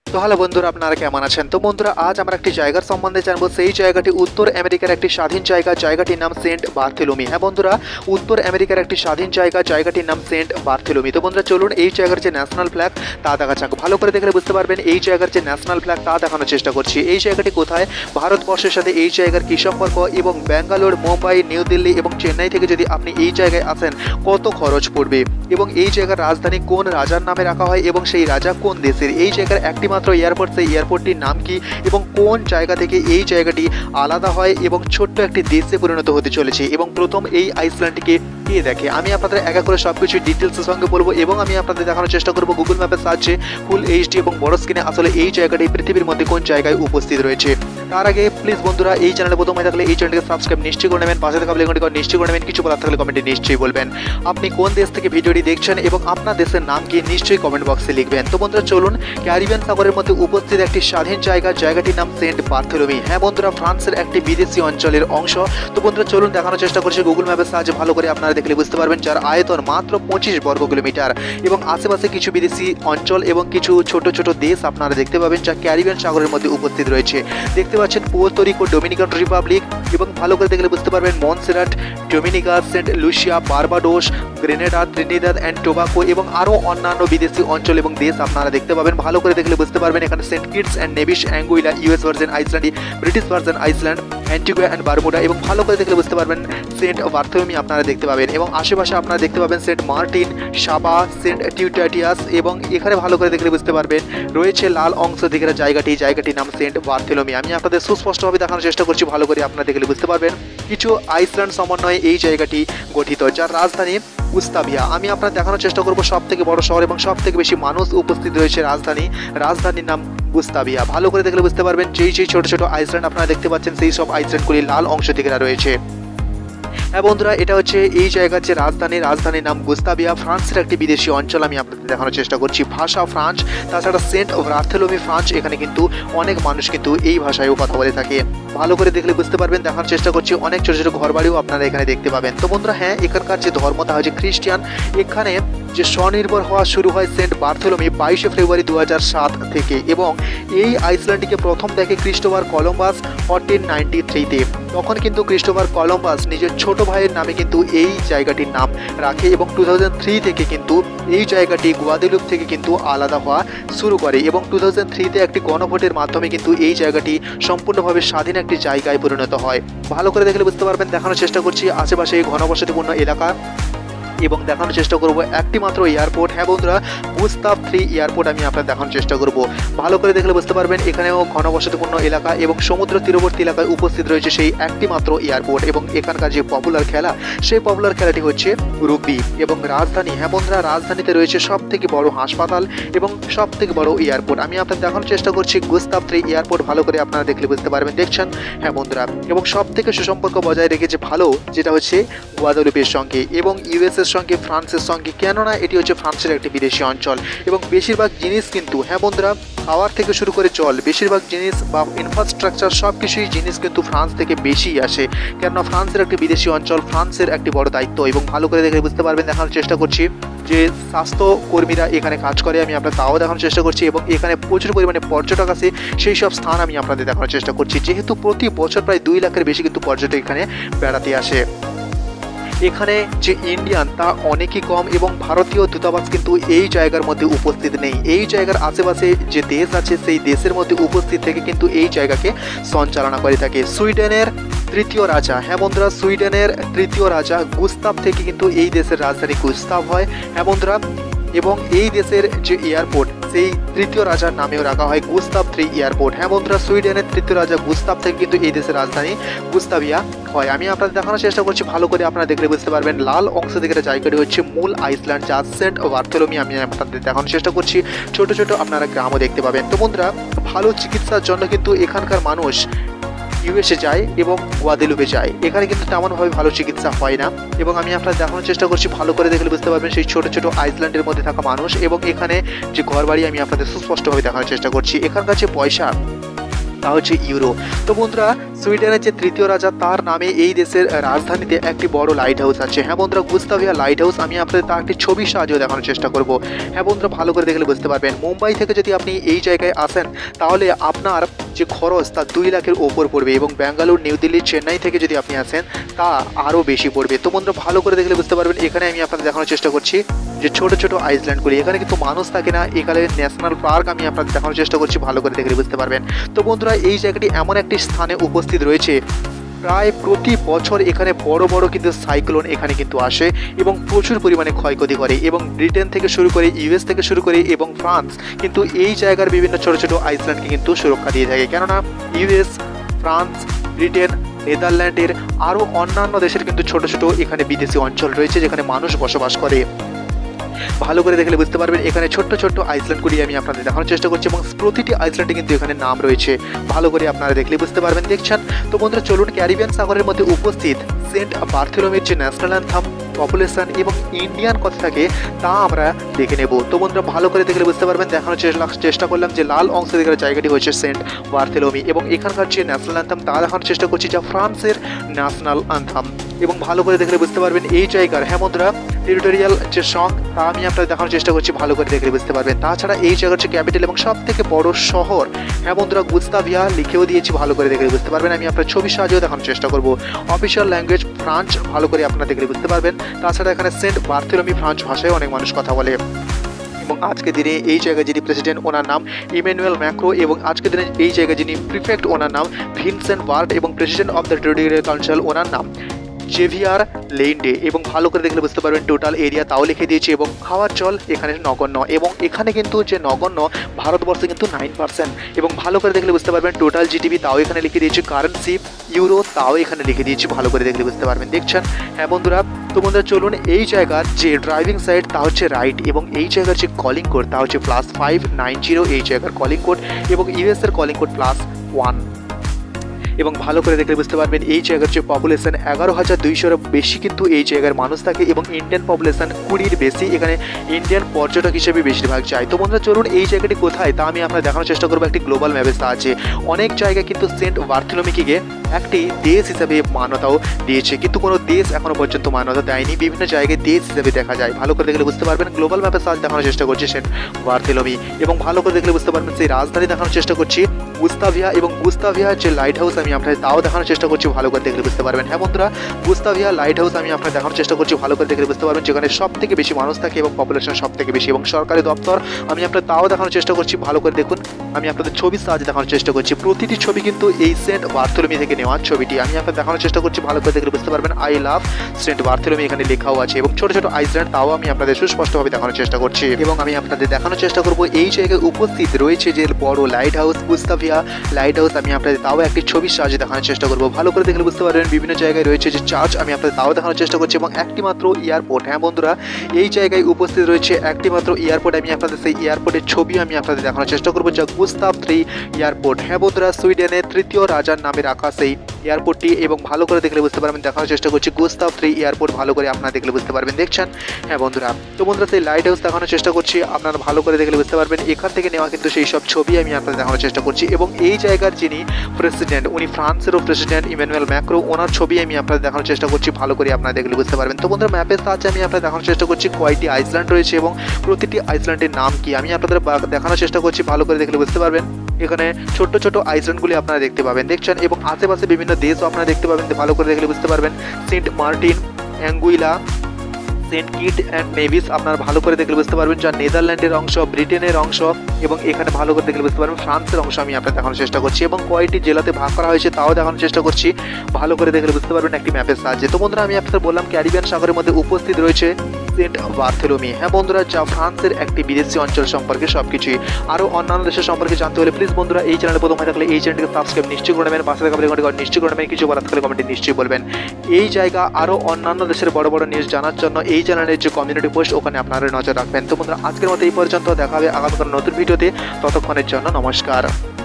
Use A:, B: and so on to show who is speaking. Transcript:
A: তো হ্যালো বন্ধুরা, আপনারা কেমন আছেন? তো বন্ধুরা, আজ আমরা একটি জায়গার সম্বন্ধে জানবো। সেই জায়গাটি উত্তর আমেরিকার একটি স্বাধীন জায়গা, জায়গাটির নাম সেন্ট বার্থেলোমি। হ্যাঁ বন্ধুরা, উত্তর আমেরিকার একটি স্বাধীন জায়গা, জায়গাটির নাম সেন্ট বার্থেলোমি। তো বন্ধুরা চলুন এই জায়গার যে ন্যাশনাল ফ্ল্যাগ তা দেখা যাক। ভালো করে দেখলে বুঝতে পারবেন এই জায়গার যে ন্যাশনাল ফ্ল্যাগ তা দেখানোর চেষ্টা করছি। এই জায়গাটি কোথায়, ভারতবর্ষের সাথে এই জায়গার কী সম্পর্ক, এবং ব্যাঙ্গালোর, মুম্বাই, নিউ দিল্লি এবং চেন্নাই থেকে যদি আপনি এই জায়গায় আসেন কত খরচ পড়বে, এবং এই জায়গার রাজধানী কোন রাজার নামে রাখা হয় এবং সেই রাজা কোন দেশের, এই জায়গার একটি মাত্র এয়ারপোর্ট, সেই এয়ারপোর্টটির নাম কি এবং কোন জায়গা থেকে এই জায়গাটি আলাদা হয় এবং ছোট্ট একটি দেশে পরিণত হতে চলেছে, এবং প্রথম এই আইসল্যান্ডটিকে কে দেখে, আমি আপনাদের একা করে সব কিছু ডিটেলসের সঙ্গে বলবো, এবং আমি আপনাদের দেখানোর চেষ্টা করবো গুগল ম্যাপের সাহায্যে ফুল এইচডি এবং বড় স্ক্রিনে আসলে এই জায়গাটি পৃথিবীর মধ্যে কোন জায়গায় উপস্থিত রয়েছে। তার আগে প্লিজ বন্ধুরা, এই চ্যানেলে প্রথম হয়ে থাকলে এই চ্যানেলকে সাবস্ক্রাইব নিশ্চয়ই করে নেবেন, পাশে থাকা বেল আইকনটি নিশ্চয়ই করে নেবেন, কিছু বলার থাকলে কমেন্টে নিশ্চয়ই বলবেন আপনি কোন দেশ থেকে ভিডিওটি দেখছেন এবং আপনার দেশের নাম কি নিশ্চয়ই কমেন্ট বক্সে লিখবেন। তো বন্ধুরা চলুন, ক্যারিবিয়ান সাগরের মধ্যে উপস্থিত একটি স্বাধীন জায়গা, জায়গাটির নাম সেন্ট বার্থেলোমি। হ্যাঁ বন্ধুরা, ফ্রান্সের একটি বিদেশি অঞ্চলের অংশ। তো বন্ধুরা চলুন দেখানোর চেষ্টা করছি গুগল ম্যাপের সাহায্যে, ভালো করে আপনারা দেখলে বুঝতে পারবেন, যার আয়তন মাত্র 25 বর্গ কিলোমিটার, এবং আশেপাশে কিছু বিদেশি অঞ্চল এবং কিছু ছোট ছোট দেশ আপনারা দেখতে পাবেন যা ক্যারিবিয়ান সাগরের মধ্যে উপস্থিত রয়েছে। দেখতে পাচ্ছেন পুয়ের্তো রিকো, ডোমিনিকান রিপাবলিক, এবং ভালো করে দেখলে বুঝতে পারবেন Montserrat, Dominica, Saint Lucia, Barbados, Grenada, Trinidad and Tobago এবং আরও অন্যান্য বিদেশি অঞ্চল এবং দেশ আপনারা দেখতে পাবেন। ভালো করে দেখলে বুঝতে পারবেন এখানে Saint Kitts and Nevis, Anguilla, US Virgin island, British Virgin island, Antigua and Bermuda, এবং ভালো করে দেখলে বুঝতে পারবেন সেন্ট বার্থেলোমি আপনারা দেখতে পাবেন, এবং আশেপাশে আপনারা দেখতে পাবেন Saint Martin, Saba, Saint Eustatius, এবং এখানে ভালো করে দেখলে বুঝতে পারবেন রয়েছে লাল অংশ দিকে জায়গাটির নাম সেন্ট বার্থেলোমি। আমি আপনাদের সুস্পষ্টভাবে দেখানোর চেষ্টা করছি, ভালো করে আপনারা দেখলে বুঝতে পারবেন কিছু আইসল্যান্ড সমন্বয়ে এই জায়গাটি গঠিত, যার রাজধানী গুস্তাভিয়া। আমি আপনার দেখানোর চেষ্টা করবো সব থেকে বড় শহর এবং সব থেকে বেশি মানুষ উপস্থিত রয়েছে রাজধানীর নাম গুস্তাভিয়া। ভালো করে দেখলে বুঝতে পারবেন যেই ছোট ছোট আইসল্যান্ড আপনারা দেখতে পাচ্ছেন সেই সব আইসল্যান্ডগুলি লাল অংশ দিকে রয়েছে। হ্যাঁ বন্ধুরা, এটা হচ্ছে এই জায়গার যে রাজধানীর নাম গুস্তাভিয়া। ফ্রান্সের একটি বিদেশি অঞ্চল আমি আপনাদের দেখানোর চেষ্টা করছি। ভাষা ফ্রান্স, তাছাড়া সেন্ট বার্থেলোমি ফ্রান্স, এখানে কিন্তু অনেক মানুষ কিন্তু এই ভাষায়ও কথা বলে থাকে। ভালো করে দেখলে বুঝতে পারবেন, দেখানোর চেষ্টা করছি অনেক ছোটো ছোটো ঘরবাড়িও আপনারা এখানে দেখতে পাবেন। তো বন্ধুরা হ্যাঁ, এখানকার যে ধর্ম তা হচ্ছে খ্রিস্টান। এখানে যে স্বনির্ভর হওয়া শুরু হয় সেন্ট বার্থেলোমি 22 ফেব্রুয়ারি 2007 থেকে, এবং এই আইসল্যান্ডটিকে প্রথম দেখে ক্রিস্টোফার কলম্বাস 1493-তে। তখন কিন্তু ক্রিস্টোফার কলম্বাস নিজের ছোট ভাইয়ের নামে কিন্তু এই জায়গাটির নাম রাখে, এবং 2003 থেকে কিন্তু এই জায়গাটি গুয়াদেলুপ থেকে কিন্তু আলাদা হওয়া শুরু করে, এবং 2003-তে একটি গণভোটের মাধ্যমে কিন্তু এই জায়গাটি সম্পূর্ণভাবে স্বাধীন একটি জায়গায় পরিণত হয়। ভালো করে দেখলে বুঝতে পারবেন, দেখানোর চেষ্টা করছি আশেপাশে ঘনবসতিপূর্ণ এলাকা, এবং দেখানোর চেষ্টা করব একটি মাত্র এয়ারপোর্ট। হ্যাঁ বন্ধুরা, গুস্তাভ 3 এয়ারপোর্ট আমি আপনার দেখানোর চেষ্টা করব। ভালো করে দেখলে বুঝতে পারবেন এখানেও ঘনবসতিপূর্ণ এলাকা এবং সমুদ্র তীরবর্তী এলাকায় উপস্থিত রয়েছে সেই একটি মাত্র এয়ারপোর্ট, এবং এখানকার যে পপুলার খেলা সেই পপুলার খেলাটি হচ্ছে রুগবি। এবং রাজধানী, হ্যাঁ বন্ধুরা, রাজধানীতে রয়েছে সব থেকে বড় হাসপাতাল এবং সব থেকে বড় এয়ারপোর্ট। আমি আপনার দেখানোর চেষ্টা করছি গুস্তাভ 3 এয়ারপোর্ট। ভালো করে আপনারা দেখলে বুঝতে পারবেন, দেখছেন হ্যাঁ বন্ধুরা, এবং সব থেকে সুসম্পর্ক বজায় রেখেছে ভালো যেটা হচ্ছে গুয়াদেলুপের সঙ্গে এবং ইউএসের সঙ্গে, ফ্রান্সের সঙ্গে, কেননা এটি হচ্ছে ফ্রান্সের একটি বিদেশি অঞ্চল, এবং বেশিরভাগ জিনিস কিন্তু, হ্যাঁ বন্ধুরা, খাওয়ার থেকে শুরু করে জল, বেশিরভাগ জিনিস বা ইনফ্রাস্ট্রাকচার সব কিছুই জিনিস কিন্তু ফ্রান্স থেকে বেশি আসে, কেননা ফ্রান্সের একটি বিদেশি অঞ্চল, ফ্রান্সের একটি বড় দায়িত্ব। এবং ভালো করে দেখে বুঝতে পারবেন, দেখানোর চেষ্টা করছি যে স্বাস্থ্যকর্মীরা এখানে কাজ করে, আমি আপনার তাও দেখানোর চেষ্টা করছি, এবং এখানে প্রচুর পরিমাণে পর্যটক আসে, সেই সব স্থান আমি আপনাদের দেখানোর চেষ্টা করছি, যেহেতু প্রতি বছর প্রায় 2 লাখের বেশি কিন্তু পর্যটক এখানে বেড়াতে আসে। এখানে যে ইন্ডিয়ান তা অনেকই কম, এবং ভারতীয় দূতাবাস কিন্তু এই জায়গার মধ্যে উপস্থিত নেই। এই জায়গার আশেপাশে যে দেশ আছে সেই দেশের মধ্যে উপস্থিত থেকে কিন্তু এই জায়গাকে সঞ্চালনা করে থাকে সুইডেনের 3য় রাজা। হ্যাঁ বন্ধুরা, সুইডেনের 3য় রাজা গুস্তাভ থেকে কিন্তু এই দেশের রাজধানী গুস্তাভ হয়। হ্যাঁ বন্ধুরা, এবং এই দেশের যে এয়ারপোর্ট সেই 3য় রাজার নামেও রাখা হয় গুস্তাভ 3 এয়ারপোর্ট। হ্যাঁ বন্ধুরা, সুইডেনের 3য় রাজা গুস্তাভ থেকে কিন্তু এই দেশের রাজধানী গুস্তাভিয়া হয়। আমি আপনাদের দেখানোর চেষ্টা করছি, ভালো করে আপনারা দেখলে বুঝতে পারবেন লাল অংশ দিকে জায়গাটি হচ্ছে মূল আইসল্যান্ড, যা সেন্ট বার্থেলোমি। আমি আপনাদের দেখানোর চেষ্টা করছি ছোট ছোট আপনারা গ্রামও দেখতে পাবেন। তো বন্ধুরা, ভালো চিকিৎসার জন্য কিন্তু এখানকার মানুষ ইউএসএ যায় এবং গুয়াদেলুপে যায়, এখানে কিন্তু তেমনভাবে ভালো চিকিৎসা হয় না, এবং আমি আপনার দেখানোর চেষ্টা করছি, ভালো করে দেখলে বুঝতে পারবেন সেই ছোট ছোট আইসল্যান্ডের মধ্যে থাকা মানুষ এবং এখানে যে ঘরবাড়ি আমি আপনাদের সুস্পষ্টভাবে দেখানোর চেষ্টা করছি। এখানকার যে পয়সা তা হচ্ছে ইউরো। তো বন্ধুরা, সুইডেনের যে তৃতীয় রাজা তার নামে এই দেশের রাজধানীতে একটি বড় লাইট হাউস আছে। হ্যাঁ বন্ধুরা, গুস্তাভিয়া লাইট হাউস আমি আপনাদের তার একটি ছবির সাহায্যে দেখানোর চেষ্টা করব। হ্যাঁ বন্ধুরা, ভালো করে দেখলে বুঝতে পারবেন। মুম্বাই থেকে যদি আপনি এই জায়গায় আসেন তাহলে আপনার যে খরচ তা 2 লাখের ওপর পড়বে, এবং ব্যাঙ্গালোর, নিউ দিল্লি, চেন্নাই থেকে যদি আপনি আসেন তা আরও বেশি পড়বে। তো বন্ধুরা, ভালো করে দেখলে বুঝতে পারবেন। এখানে আমি আপনাদের দেখানোর চেষ্টা করছি যে ছোট ছোট আইল্যান্ডগুলি, এখানে কিন্তু মানুষ থাকে না। এখানে ন্যাশনাল পার্ক আমি আপনাদের দেখানোর চেষ্টা করছি, ভালো করে দেখলে বুঝতে পারবেন। তো বন্ধুরা, এই জায়গাটি এমন একটি স্থানে উপস্থিত রয়েছে, প্রায় প্রতি বছর এখানে বড় বড় কিন্তু সাইক্লোন এখানে কিন্তু আসে এবং প্রচুর পরিমাণে ক্ষয়ক্ষতি করে, এবং ব্রিটেন থেকে শুরু করে, ইউএস থেকে শুরু করে এবং ফ্রান্স কিন্তু এই জায়গার বিভিন্ন ছোট ছোট আইল্যান্ডকে কিন্তু সুরক্ষা দিয়ে থাকে। কেননা ইউএস, ফ্রান্স, ব্রিটেন, নেদারল্যান্ডের আরও অন্যান্য দেশের কিন্তু ছোট ছোট এখানে বিদেশি অঞ্চল রয়েছে যেখানে মানুষ বসবাস করে। ভালো করে দেখলে বুঝতে পারবেন। এখানে ছোট্ট ছোট্ট আইল্যান্ডগুলি আমি আপনাদের দেখানোর চেষ্টা করছি, এবং প্রতিটি আইল্যান্ডে কিন্তু এখানে নাম রয়েছে, ভালো করে আপনারা দেখলে বুঝতে পারবেন। দেখছেন তো বন্ধুরা, চলুন ক্যারিবিয়ান সাগরের মধ্যে উপস্থিত সেন্ট বার্থোলোমের যে ন্যাশনাল অ্যান্থাম, পপুলেশন এবং ইন্ডিয়ান কথা থাকে তা আমরা দেখে নেব। তো বন্ধুরা, ভালো করে দেখলে বুঝতে পারবেন। দেখানোর চেষ্টা করলাম যে লাল অংশ দেখার জায়গাটি হচ্ছে সেন্ট বার্থোলোমি, এবং এখানকার যে ন্যাশনাল অ্যান্থাম তা দেখানোর চেষ্টা করছি যা ফ্রান্সের ন্যাশনাল অ্যান্থাম, এবং ভালো করে দেখলে বুঝতে পারবেন এই জায়গার হ্যাঁ বন্ধুরা টেরিটোরিয়াল যে সং তা আমি আপনাদের দেখানোর চেষ্টা করছি, ভালো করে দেখলে বুঝতে পারবেন। তাছাড়া এই জায়গার যে ক্যাপিটাল এবং সব থেকে বড় শহর হ্যাঁ বন্ধুরা গুস্তাভিয়া লিখেও দিয়েছি, ভালো করে দেখলে বুঝতে পারবেন। আমি আপনার ছবির সাহায্যেও দেখানোর চেষ্টা করব। অফিসিয়াল ল্যাঙ্গুয়েজ ফ্রান্স, ভালো করে আপনারা দেখলে বুঝতে পারবেন। তাছাড়া এখানে সেন্ট বার্থোলোমি ফ্রান্স ভাষায় অনেক মানুষ কথা বলে, এবং আজকের দিনে এই জায়গায় যিনি প্রেসিডেন্ট ওনার নাম ইম্যানুয়েল ম্যাক্রো, এবং আজকের দিনে এই জায়গায় যিনি প্রিফেক্ট ওনার নাম ভিনসেন্ট বার্ট, এবং president of the territorial council ওনার নাম জেভিয়ার লেইন্ডে, এবং ভালো করে দেখলে বুঝতে পারবেন টোটাল এরিয়া তাও লিখে দিয়েছি, এবং খাওয়ার জল এখানে নগণ্য, এবং এখানে কিন্তু যে নগণ্য ভারতবর্ষে কিন্তু 9%, এবং ভালো করে দেখলে বুঝতে পারবেন টোটাল জিডিপি তাও এখানে লিখে দিয়েছি, কারেন্সি ইউরো তাও এখানে লিখে দিয়েছি, ভালো করে দেখলে বুঝতে পারবেন। দেখছেন হ্যাঁ বন্ধুরা। তো বন্ধুরা, চলুন এই জায়গার যে ড্রাইভিং সাইড তা হচ্ছে রাইট, এবং এই জায়গার যে কলিং কোড তা হচ্ছে +590 এই জায়গার কলিং কোড, এবং ইউএস এর কলিং কোড +1, এবং ভালো করে দেখলে বুঝতে পারবেন এই জায়গার যে পপুলেশন 11,200-এর বেশি কিন্তু এই জায়গার মানুষ থাকে, এবং ইন্ডিয়ান পপুলেশন 20-এর বেশি। এখানে ইন্ডিয়ান পর্যটক হিসেবে বেশিরভাগ যায়। তো বন্ধুরা, চলুন এই জায়গাটি কোথায় তা আমি আপনার দেখানোর চেষ্টা করবো একটি গ্লোবাল ম্যাপের সাহায্যে। অনেক জায়গায় কিন্তু সেন্ট বার্থোলোমিকে একটি দেশ হিসাবে মান্যতাও দিয়েছে, কিন্তু কোনো দেশ এখনো পর্যন্ত মান্যতা দেয়নি। বিভিন্ন জায়গায় দেশ হিসাবে দেখা যায়, ভালো করে দেখলে বুঝতে পারবেন। গ্লোবাল ম্যাপের সাহায্যে দেখানোর চেষ্টা করছি সেন্ট বার্থোলোমি, এবং ভালো করে দেখলে বুঝতে পারবেন সেই রাজধানী দেখানোর চেষ্টা করছি গুস্তাভিয়া, এবং গুস্তাভিয়ার যে লাইট হাউস আমি আপনাদের তাও দেখানোর চেষ্টা করছি, ভালো করে দেখলে বুঝতে পারবেন। হ্যাঁ বন্ধুরা, গুস্তাভিয়া লাইট হাউস আমি আপনাদের দেখানোর চেষ্টা করছি, ভালো করে দেখলে বুঝতে পারবেন, যেখানে সব থেকে বেশি মানুষ থাকে এবং পপুলেশন সব থেকে বেশি, এবং সরকারি দপ্তর আমি আপনাদের তাও দেখানোর চেষ্টা করছি, ভালো করে দেখুন। আমি আপনাদের ছবির সাহায্যে দেখানোর চেষ্টা করছি, প্রতিটি ছবি কিন্তু এই সেন্ট বার্থোলোমি থেকে নেওয়া ছবিটি আমি আপনাদের দেখানোর চেষ্টা করছি, ভালো করে দেখলে বুঝতে পারবেন। আই লাভ সেন্ট বার্থোলোমি এখানে লেখাও আছে, এবং ছোট ছোট আইল্যান্ড তাও আমি আপনাদের সুস্পষ্টভাবে দেখানোর চেষ্টা করছি, এবং আমি আপনাদের দেখানোর চেষ্টা করব এই জায়গায় উপস্থিত রয়েছে যে বড় light house Gustavia light house, আমি আপনাদের তাও একটি ছবির সাহায্যে দেখানোর চেষ্টা করব, ভালো করে দেখলে বুঝতে পারবেন। বিভিন্ন জায়গায় রয়েছে যে চার্চ আমি আপনাদের তাও দেখানোর চেষ্টা করছি, এবং একটি মাত্র এয়ারপোর্ট হ্যাঁ বন্ধুরা এই জায়গায় উপস্থিত রয়েছে একটি মাত্র এয়ারপোর্ট, আমি আপনাদের সেই এয়ারপোর্টের ছবি আমি আপনাদের দেখানোর চেষ্টা করবো, যা গুস্তাভ 3 এয়ারপোর্ট। হ্যাঁ বন্ধুরা, সুইডেনের তৃতীয় রাজার নামে রাখা সেই এয়ারপোর্টটি, এবং ভালো করে দেখলে বুঝতে পারবেন। দেখানোর চেষ্টা করছি গুস্তাভ 3 এয়ারপোর্ট, ভালো করে আপনারা দেখলে বুঝতে পারবেন। দেখছেন হ্যাঁ বন্ধুরা। তো বন্ধুরা, সেই লাইট হাউস দেখানোর চেষ্টা করছি, আপনারা ভালো করে দেখলে বুঝতে পারবেন। এখান থেকে নেওয়া কিন্তু সেই সব ছবি আমি আপনাদের দেখানোর চেষ্টা করছি, এবং এই জায়গার যিনি প্রেসিডেন্ট উনি ফ্রান্সেরও প্রেসিডেন্ট ইম্যানুয়েল ম্যাক্রো, ওনার ছবি আমি আপনাদের দেখানোর চেষ্টা করছি, ভালো করে আপনারা দেখলে বুঝতে পারবেন। তো বন্ধুরা, ম্যাপের সাহায্যে আমি আপনাদের দেখানোর চেষ্টা করছি কয়টি আইল্যান্ড রয়েছে এবং প্রতিটি আইল্যান্ডের নাম কি আমি আপনাদের দেখানোর চেষ্টা করছি, ভালো করে দেখলে বুঝতে পারবেন। এখানে ছোট্ট ছোট আইল্যান্ডগুলি আপনারা দেখতে পাবেন, দেখছেন, এবং আশেপাশে বিভিন্ন দেশও আপনারা দেখতে পাবেন, ভালো করে দেখলে বুঝতে পারবেন। Saint Martin, Anguilla, Saint Kitt and Nevis আপনারা ভালো করে দেখলে বুঝতে পারবেন, যা নেদারল্যান্ডের অংশ, ব্রিটেনের অংশ, এবং এখানে ভালো করে দেখলে বুঝতে পারবেন ফ্রান্সের অংশ আমি আপনাদের দেখানোর চেষ্টা করছি, এবং কয়টি জেলাতে ভাগ করা হয়েছে তাও দেখানোর চেষ্টা করছি, ভালো করে দেখলে বুঝতে পারবেন একটি ম্যাপের সাহায্যে। তো বন্ধুরা, আমি আপনাদের বললাম ক্যারিবিয়ান সাগরের মধ্যে উপস্থিত রয়েছে সেন্ট বার্থোলোমি, হ্যাঁ বন্ধুরা, যা ফ্রান্সের একটি বিদেশি অঞ্চল সম্পর্কে সবকিছুই। আরও অন্যান্য দেশের সম্পর্কে জানতে হলে প্লিজ বন্ধুরা এই চ্যানেলে প্রথম হয়ে থাকলে এই চ্যানেলটিকে সাবস্ক্রাইব নিশ্চয়ই করে নেবেন, পাশে থাকা বেল আইকনটি নিশ্চয়ই করে নেবেন, কিছু বলার থাকলে কমেন্টে নিশ্চয়ই বলবেন। এই জায়গা আরও অন্যান্য দেশের বড় বড় নিউজ জানার জন্য এই চ্যানেলের যে কমিউনিটি পোস্ট ওখানে আপনারা নজর রাখবেন। তো বন্ধুরা, আজকের মতো এই পর্যন্ত, দেখা হবে আগামীকাল নতুন ভিডিওতে, ততক্ষণের জন্য নমস্কার।